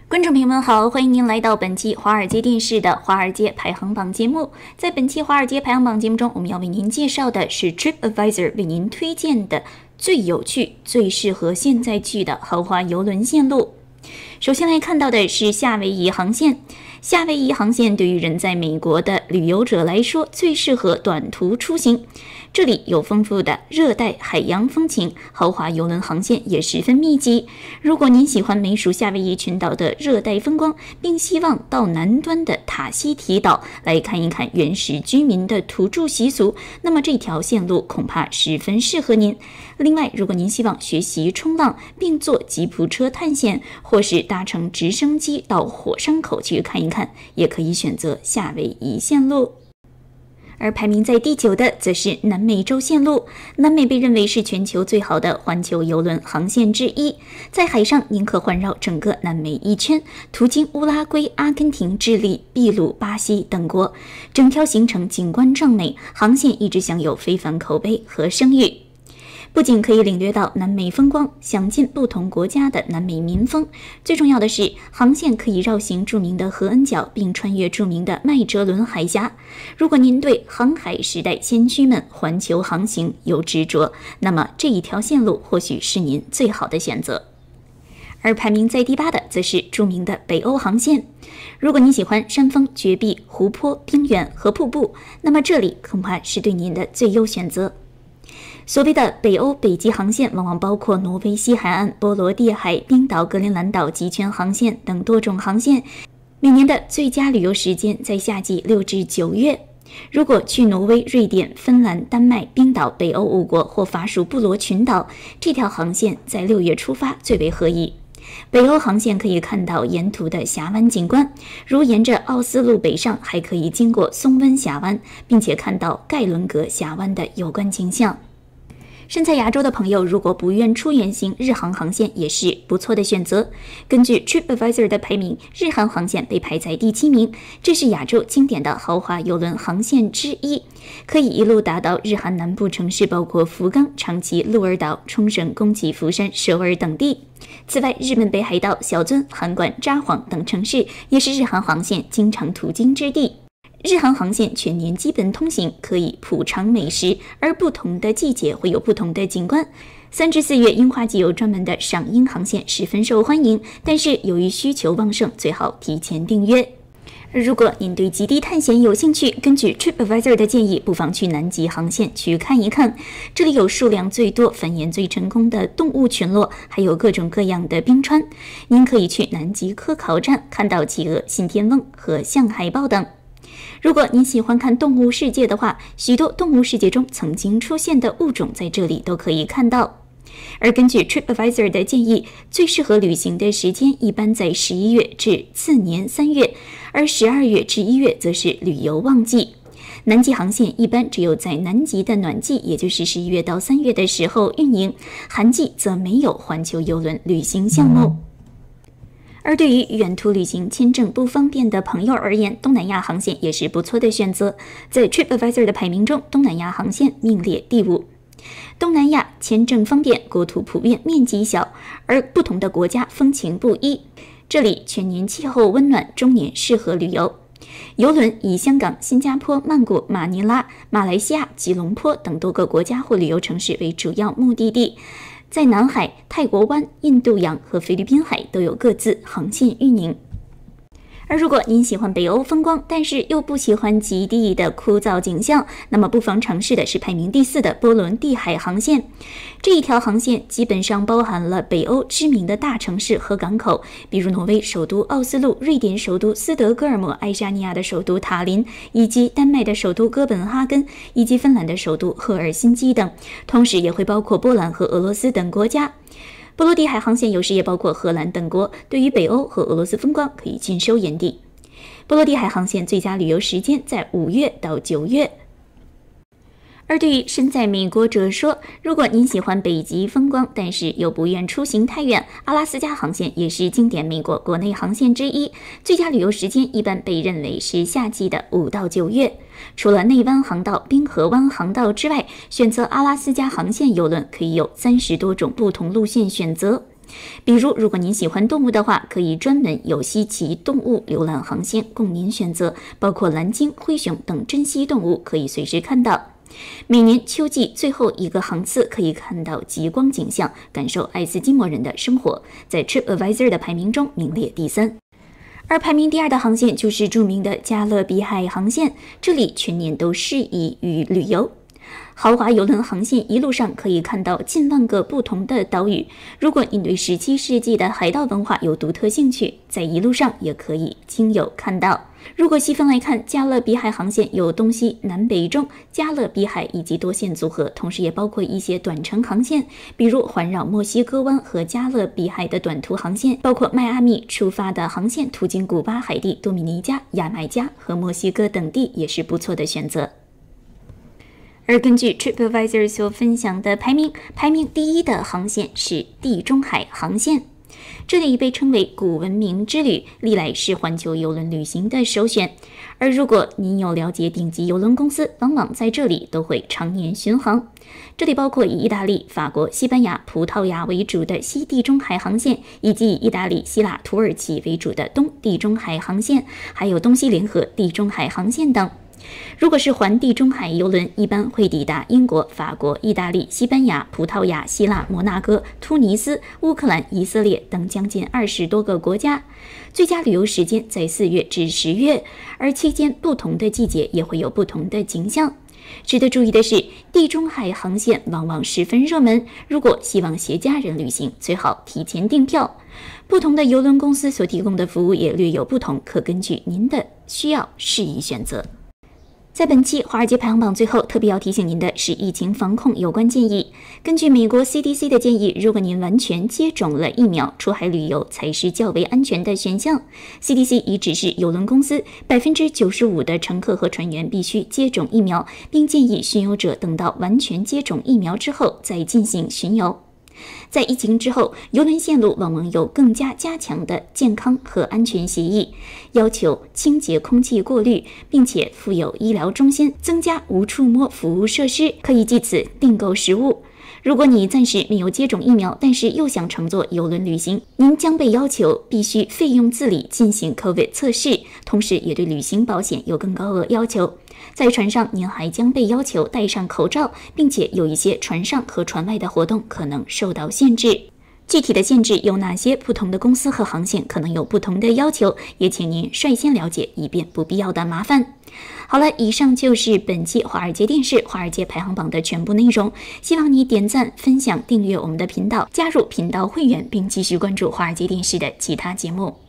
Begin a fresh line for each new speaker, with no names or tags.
观众朋友们好，欢迎您来到本期华尔街电视的华尔街排行榜节目。在本期华尔街排行榜节目中，我们要为您介绍的是 TripAdvisor 为您推荐的最有趣、最适合现在去的豪华邮轮线路。首先来看到的是夏威夷航线。夏威夷航线对于人在美国的旅游者来说，最适合短途出行。这里有丰富的热带海洋风情，豪华邮轮航线也十分密集。如果您喜欢美属夏威夷群岛的热带风光，并希望到南端的塔希提岛来看一看原始居民的土著习俗，那么这条线路恐怕十分适合您。另外，如果您希望学习冲浪，并坐吉普车探险，或是搭乘直升机到火山口去看一看，也可以选择夏威夷线路。而排名在第9的则是南美洲线路。南美被认为是全球最好的环球邮轮航线之一，在海上您可环绕整个南美一圈，途经乌拉圭、阿根廷、智利、秘鲁、巴西等国，整条行程景观壮美，航线一直享有非凡口碑和声誉。不仅可以领略到南美风光，享尽不同国家的南美民风，最重要的是，航线可以绕行著名的合恩角，并穿越著名的麦哲伦海峡。如果您对航海时代先驱们环球航行有执着，那么这一条线路或许是您最好的选择。而排名在第8的则是著名的北欧航线。如果你喜欢山峰、绝壁、湖泊、冰原和瀑布，那么这里恐怕是对您的最优选择。所谓的北欧北极航线往往包括挪威西海岸、波罗的海、冰岛、格陵兰岛极圈航线等多种航线。每年的最佳旅游时间在夏季6至9月。如果去挪威、瑞典、芬兰、丹麦、冰岛、北欧5国或法属布罗群岛，这条航线在6月出发最为合宜。北欧航线可以看到沿途的峡湾景观，如沿着奥斯陆北上，还可以经过松温峡湾，并且看到盖伦格峡湾的有关景象。身在亚洲的朋友，如果不愿出远行，日航航线也是不错的选择。根据 TripAdvisor 的排名，日韩航线被排在第7名，这是亚洲经典的豪华邮轮航线之一，可以一路达到日韩南部城市，包括福冈、长崎、鹿儿岛、冲绳、宫崎、釜山、首尔等地。此外，日本北海道、小樽、函馆、札幌等城市也是日韩航线经常途经之地。日韩航线全年基本通行，可以品尝美食，而不同的季节会有不同的景观。3至4月樱花季有专门的赏樱航线，十分受欢迎，但是由于需求旺盛，最好提前订约。如果您对极地探险有兴趣，根据 TripAdvisor 的建议，不妨去南极航线去看一看。这里有数量最多、繁衍最成功的动物群落，还有各种各样的冰川。您可以去南极科考站看到企鹅、信天翁和象海豹等。如果您喜欢看动物世界的话，许多动物世界中曾经出现的物种在这里都可以看到。而根据 TripAdvisor 的建议，最适合旅行的时间一般在11月至次年3月，而12月至1月则是旅游旺季。南极航线一般只有在南极的暖季，也就是11月到3月的时候运营，寒季则没有环球邮轮旅行项目。而对于远途旅行签证不方便的朋友而言，东南亚航线也是不错的选择。在 TripAdvisor 的排名中，东南亚航线名列第5。东南亚签证方便，国土普遍面积小，而不同的国家风情不一。这里全年气候温暖，终年适合旅游。邮轮以香港、新加坡、曼谷、马尼拉、马来西亚、吉隆坡等多个国家或旅游城市为主要目的地。在南海、泰国湾、印度洋和菲律宾海都有各自航线运营。而如果您喜欢北欧风光，但是又不喜欢极地的枯燥景象，那么不妨尝试的是排名第4的波罗的海航线。这一条航线基本上包含了北欧知名的大城市和港口，比如挪威首都奥斯陆、瑞典首都斯德哥尔摩、爱沙尼亚的首都塔林，以及丹麦的首都哥本哈根，以及芬兰的首都赫尔辛基等，同时也会包括波兰和俄罗斯等国家。波罗的海航线有时也包括荷兰等国，对于北欧和俄罗斯风光可以尽收眼底。波罗的海航线最佳旅游时间在5月到9月。而对于身在美国者说，如果您喜欢北极风光，但是又不愿出行太远，阿拉斯加航线也是经典美国国内航线之一。最佳旅游时间一般被认为是夏季的5到9月。除了内湾航道、冰河湾航道之外，选择阿拉斯加航线邮轮可以有30多种不同路线选择。 比如，如果您喜欢动物的话，可以专门有稀奇动物浏览航线供您选择，包括蓝鲸、灰熊等珍稀动物可以随时看到。每年秋季最后一个航次可以看到极光景象，感受爱斯基摩人的生活，在 TripAdvisor 的排名中名列第3。而排名第2的航线就是著名的加勒比海航线，这里全年都适宜于旅游。豪华邮轮航线一路上可以看到近万个不同的岛屿，如果您对17世纪的海盗文化有独特兴趣，在一路上也可以亲友看到。如果细分来看，加勒比海航线有东西南北中、加勒比海以及多线组合，同时也包括一些短程航线，比如环绕墨西哥湾和加勒比海的短途航线，包括迈阿密出发的航线途经古巴、海地、多米尼加、牙买加和墨西哥等地也是不错的选择。而根据 TripAdvisor 所分享的排名第1的航线是地中海航线，这里被称为古文明之旅，历来是环球邮轮旅行的首选。而如果您有了解顶级邮轮公司，往往在这里都会常年巡航。这里包括以意大利、法国、西班牙、葡萄牙为主的西地中海航线，以及以意大利、希腊、土耳其为主的东地中海航线，还有东西联合地中海航线等。如果是环地中海邮轮，一般会抵达英国、法国、意大利、西班牙、葡萄牙、希腊、摩纳哥、突尼斯、乌克兰、以色列等将近20多个国家。最佳旅游时间在4月至10月，而期间不同的季节也会有不同的景象。值得注意的是，地中海航线往往十分热门，如果希望携家人旅行，最好提前订票。不同的邮轮公司所提供的服务也略有不同，可根据您的需要适宜选择。在本期华尔街排行榜最后，特别要提醒您的是疫情防控有关建议。根据美国 CDC 的建议，如果您完全接种了疫苗，出海旅游才是较为安全的选项。CDC 已指示邮轮公司95%的乘客和船员必须接种疫苗，并建议巡游者等到完全接种疫苗之后再进行巡游。在疫情之后，邮轮线路往往有更加强的健康和安全协议，要求清洁空气过滤，并且附有医疗中心，增加无触摸服务设施，可以借此订购食物。如果你暂时没有接种疫苗，但是又想乘坐邮轮旅行，您将被要求必须费用自理进行 COVID 测试，同时也对旅行保险有更高额要求。在船上，您还将被要求戴上口罩，并且有一些船上和船外的活动可能受到限制。具体的限制有哪些？不同的公司和航线可能有不同的要求，也请您率先了解，以便不必要的麻烦。好了，以上就是本期华尔街电视华尔街排行榜的全部内容。希望你点赞、分享、订阅我们的频道，加入频道会员，并继续关注华尔街电视的其他节目。